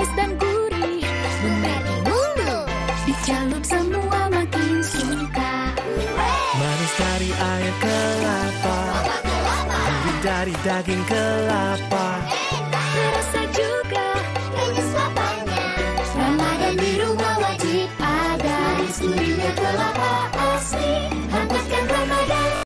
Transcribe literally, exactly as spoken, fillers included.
manis dan gurih, memedi mulu. Dicelup semua makin suka. Manis dari air kelapa, gurih dari daging kelapa.